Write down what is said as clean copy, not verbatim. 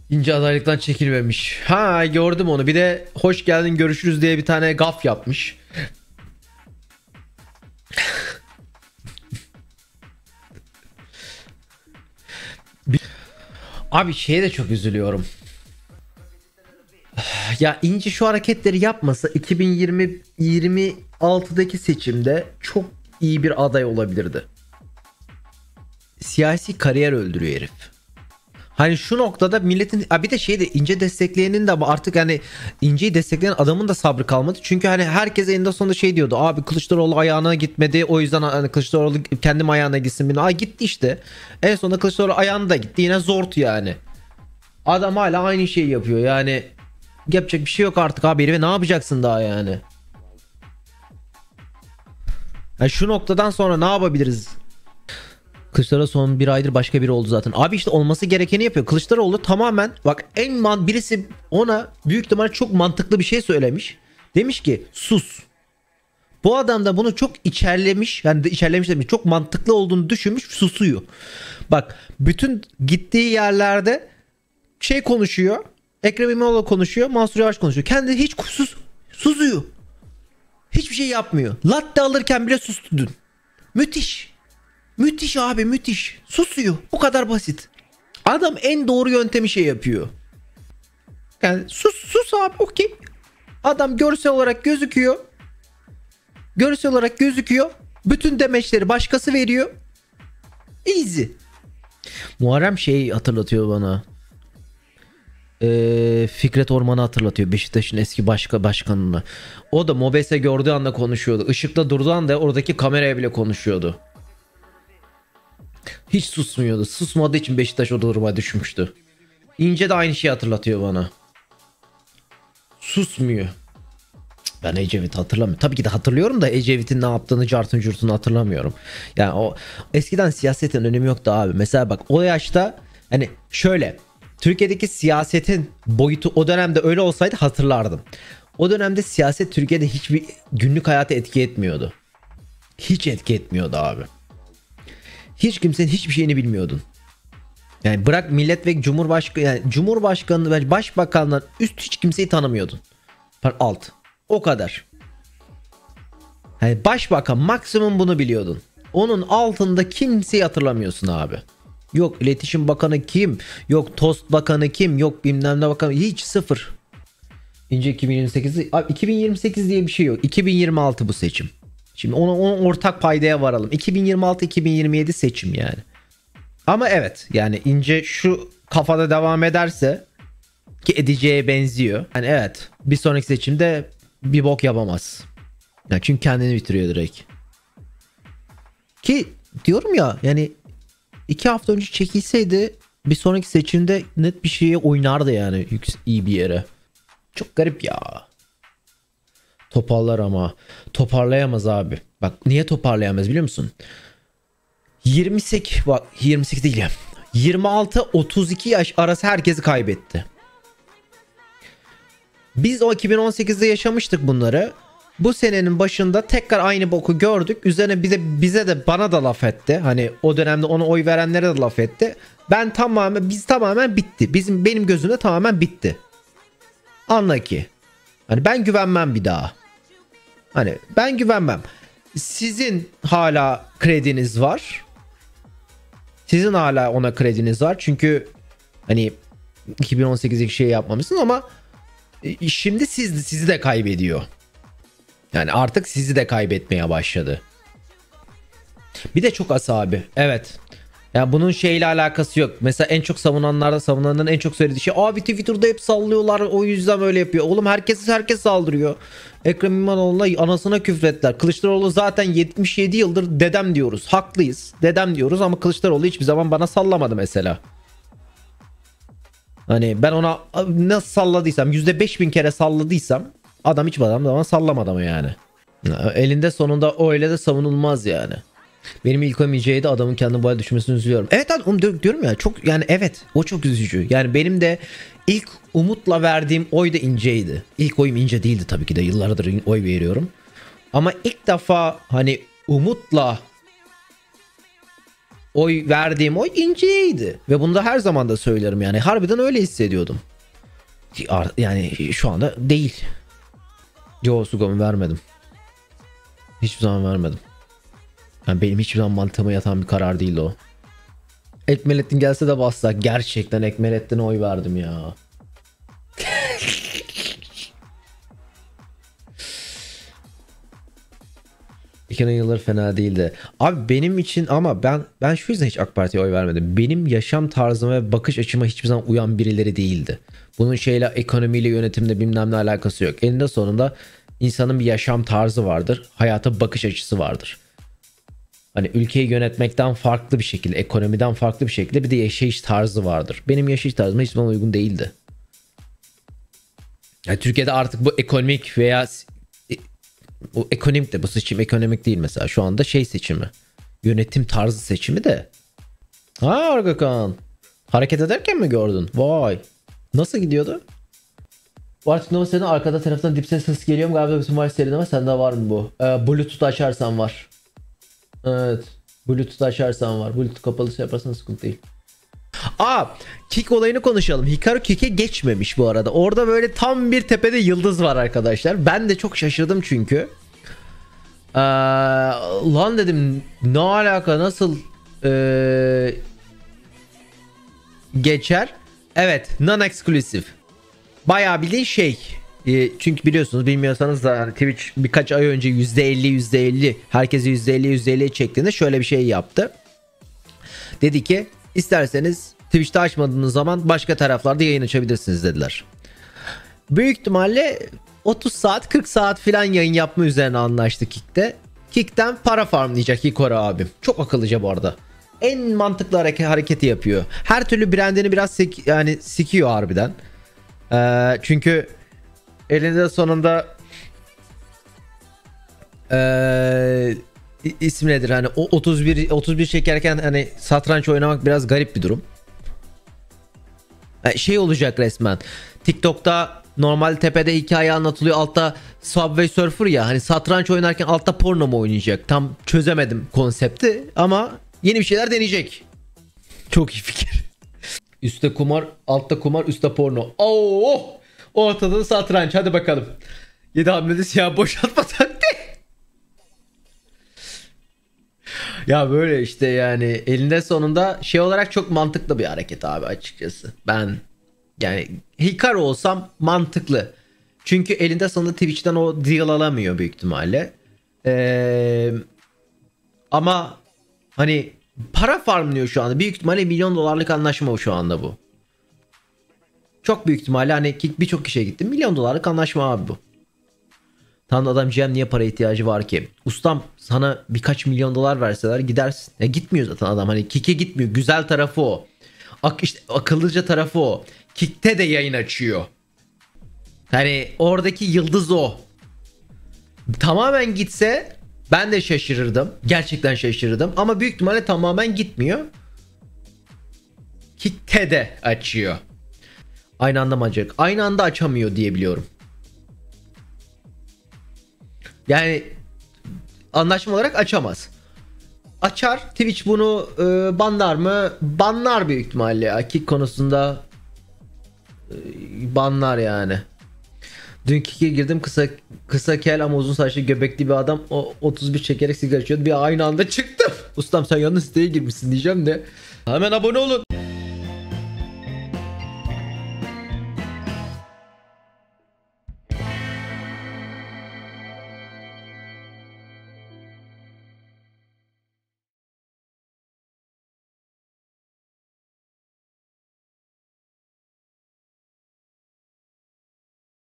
İnce adaylıktan çekilmemiş. Ha, gördüm onu. Bir de hoş geldin görüşürüz diye bir tane gaf yapmış. Abi şeye de çok üzülüyorum. Ya İnci şu hareketleri yapmasa 2026'daki seçimde çok iyi bir aday olabilirdi. Siyasi kariyer öldürüyor herif. Hani şu noktada milletin bir de şeyde İnce destekleyenin de artık hani İnce'yi destekleyen adamın da sabrı kalmadı. Çünkü hani herkes eninde sonunda şey diyordu. Abi Kılıçdaroğlu ayağına gitmedi. O yüzden hani Kılıçdaroğlu kendim ayağına gitsin. Ay gitti işte. En sonunda Kılıçdaroğlu ayağına da gitti. Yine zortu yani. Adam hala aynı şeyi yapıyor. Yani yapacak bir şey yok artık abi. Herife ne yapacaksın daha yani? Yani şu noktadan sonra ne yapabiliriz? Kılıçdaroğlu son bir aydır başka biri oldu zaten. Abi işte olması gerekeni yapıyor. Kılıçdaroğlu tamamen bak birisi ona büyük ihtimal çok mantıklı bir şey söylemiş. Demiş ki sus. Bu adam da bunu çok içerlemiş. Yani de içerlemiş demiş. Çok mantıklı olduğunu düşünmüş, susuyor. Bak bütün gittiği yerlerde şey konuşuyor. Ekrem İmamoğlu konuşuyor. Mansur Yavaş konuşuyor. Kendi hiç susuyor. Hiçbir şey yapmıyor. Latte alırken bile sustu dün. Müthiş. Müthiş abi, müthiş. Susuyor. Bu kadar basit. Adam en doğru yöntemi şey yapıyor. Yani sus abi, okey. Adam görsel olarak gözüküyor. Görsel olarak gözüküyor. Bütün demeçleri başkası veriyor. Easy. Muharrem şey hatırlatıyor bana. Fikret Orman'ı hatırlatıyor. Beşiktaş'ın eski başkanını. O da Mobese gördüğü anda konuşuyordu. Işıkta durduğu anda oradaki kameraya bile konuşuyordu. Hiç susmuyordu. Susmadığı için Beşiktaş o duruma düşmüştü. İnce de aynı şeyi hatırlatıyor bana. Susmuyor. Ben Ecevit'i hatırlamıyorum. Tabii ki de hatırlıyorum da Ecevit'in ne yaptığını, cartın curtunu hatırlamıyorum. Yani o eskiden siyasetin önemi yoktu abi. Mesela bak o yaşta hani şöyle Türkiye'deki siyasetin boyutu o dönemde öyle olsaydı hatırlardım. O dönemde siyaset Türkiye'de hiçbir günlük hayata etki etmiyordu. Hiç etki etmiyordu abi. Hiç kimsenin hiçbir şeyini bilmiyordun. Yani bırak millet ve cumhurbaşkanı, yani cumhurbaşkanı ve başbakanlar üst hiç kimseyi tanımıyordun. Alt. O kadar. Yani başbakan maksimum bunu biliyordun. Onun altında kimseyi hatırlamıyorsun abi. Yok iletişim bakanı kim? Yok tost bakanı kim? Yok bilmem ne bakanı. Hiç sıfır. İnce 2028. Abi 2028 diye bir şey yok. 2026 bu seçim. Şimdi ona ortak paydaya varalım. 2026-2027 seçim yani. Ama evet yani İnce şu kafada devam ederse ki edeceğe benziyor. Hani evet bir sonraki seçimde bir bok yapamaz. Yani çünkü kendini bitiriyor direkt. Ki diyorum ya yani 2 hafta önce çekilseydi bir sonraki seçimde net bir şeye oynardı yani iyi bir yere. Çok garip ya. Toparlar ama toparlayamaz abi. Bak niye toparlayamaz biliyor musun? 28 bak 28 değil ya. 26-32 yaş arası herkesi kaybetti. Biz o 2018'de yaşamıştık bunları. Bu senenin başında tekrar aynı boku gördük. Üzerine bize de bana da laf etti. Hani o dönemde ona oy verenlere de laf etti. Biz tamamen bitti. Benim gözümde tamamen bitti. Anla ki. Hani ben güvenmem bir daha. Hani ben güvenmem. Sizin hala krediniz var. Sizin hala ona krediniz var. Çünkü hani 2018'deki şey yapmamışsınız ama şimdi sizi de kaybediyor. Yani artık sizi de kaybetmeye başladı. Bir de çok asabi. Evet. Yani bunun şeyle alakası yok. Mesela en çok savunanların en çok söylediği şey abi Twitter'da hep sallıyorlar o yüzden öyle yapıyor. Oğlum herkes saldırıyor. Ekrem İmamoğlu'na anasına küfrettiler. Kılıçdaroğlu zaten 77 yıldır dedem diyoruz. Haklıyız. Dedem diyoruz ama Kılıçdaroğlu hiçbir zaman bana sallamadı mesela. Hani ben ona nasıl salladıysam %5000 kere salladıysam adam hiçbir zaman sallamadı ama yani. Elinde sonunda öyle de savunulmaz yani. Benim ilk oyum İnce'ye de adamın kendini bu hale düşmesini üzülüyorum. Evet abi onu diyorum ya çok yani evet o çok üzücü. Yani benim de ilk umutla verdiğim oy da İnce'ydi. İlk oyum İnce değildi tabii ki de yıllardır oy veriyorum. Ama ilk defa hani umutla verdiğim oy İnce'ydi. Ve bunu da her zaman da söylerim yani. Harbiden öyle hissediyordum. Yani şu anda değil. Yo, Sugam'ı vermedim. Hiçbir zaman vermedim. Yani benim hiçbir zaman mantığıma yatan bir karar değildi o. Ekmelettin gelse de bassak. Gerçekten Ekmelettin'e oy verdim ya. 2000 yılları fena değildi. Abi benim için ama ben şu yüzden hiç AK Parti'ye oy vermedim. Benim yaşam tarzıma ve bakış açıma hiçbir zaman uyan birileri değildi. Bunun şeyle, ekonomiyle, yönetimle bilmem ne alakası yok. Eninde sonunda insanın bir yaşam tarzı vardır. Hayata bakış açısı vardır. Hani ülkeyi yönetmekten farklı bir şekilde, ekonomiden farklı bir şekilde bir de yaşayış tarzı vardır. Benim yaşayış tarzıma hiç zaman uygun değildi. Yani Türkiye'de artık bu ekonomik veya bu ekonomik de, bu seçim ekonomik değil mesela. Şu anda şey seçimi. Yönetim tarzı seçimi de. Ha Argakan. Hareket ederken mi gördün? Vay. Nasıl gidiyordu? Bu artık ne senin arkada taraftan dip ses geliyor mu? Galiba bütün var seride ama sende var mı bu? Bluetooth açarsan var. Evet. Bluetooth açarsan var. Bluetooth kapalı şey yaparsan sıkıntı değil. Kick olayını konuşalım. Hikaru Kick'e geçmemiş bu arada. Orada böyle tam bir tepede yıldız var arkadaşlar. Ben de çok şaşırdım çünkü. Lan dedim ne alaka, nasıl geçer? Evet, non-exclusive. Bayağı bildiğin şey. Çünkü biliyorsunuz, bilmiyorsanız da hani Twitch birkaç ay önce %50 herkese %50 çektiğinde şöyle bir şey yaptı. Dedi ki isterseniz Twitch'te açmadığınız zaman başka taraflarda yayın açabilirsiniz dediler. Büyük ihtimalle 30 saat 40 saat filan yayın yapma üzerine anlaştı Kick'te. Kick'ten para farmlayacak Hikaru abim. Çok akıllıca bu arada. En mantıklı hareketi yapıyor. Her türlü brandini biraz sikiyor harbiden. Çünkü elinde sonunda ismi nedir, hani o 31 çekerken hani satranç oynamak biraz garip bir durum. Şey olacak resmen. TikTok'ta normal tepede hikaye anlatılıyor, altta Subway Surfer ya, hani satranç oynarken altta porno mu oynayacak? Tam çözemedim konsepti ama yeni bir şeyler deneyecek. Çok iyi fikir. Üstte kumar, altta kumar, üstte porno. Oh! Ortada da satranç, hadi bakalım. 7 hamlede siyah boşaltma taktiği. Ya böyle işte, yani elinde sonunda şey olarak çok mantıklı bir hareket abi açıkçası. Ben yani Hikaru olsam mantıklı. Çünkü elinde sonunda Twitch'ten o deal alamıyor büyük ihtimalle. Ama hani para farmlıyor şu anda. Büyük ihtimalle $1 milyon anlaşma şu anda bu. Çok büyük ihtimalle hani birçok kişiye gitti. $1 milyon anlaşma abi bu. Tam adam GM niye para ihtiyacı var ki? Ustam sana birkaç $1 milyon verseler gidersin. Ya gitmiyor zaten adam, hani Kick'e gitmiyor. Güzel tarafı o. İşte akıllıca tarafı o. Kick'te de yayın açıyor. Hani oradaki yıldız o. Tamamen gitse ben de şaşırırdım. Gerçekten şaşırırdım. Ama büyük ihtimalle tamamen gitmiyor. Kick'te de açıyor. Aynı anda mı açacak? Aynı anda açamıyor diye biliyorum. Yani anlaşma olarak açamaz. Açar. Twitch bunu banlar mı? Banlar büyük ihtimalle ya. Kick konusunda banlar yani. Dün Kick'e girdim, kısa kel ama uzun saçlı göbekli bir adam, o 31 çekerek sigara içiyordu. Bir aynı anda çıktım. Ustam sen yanlış siteye girmişsin diyeceğim de. Hemen abone olun.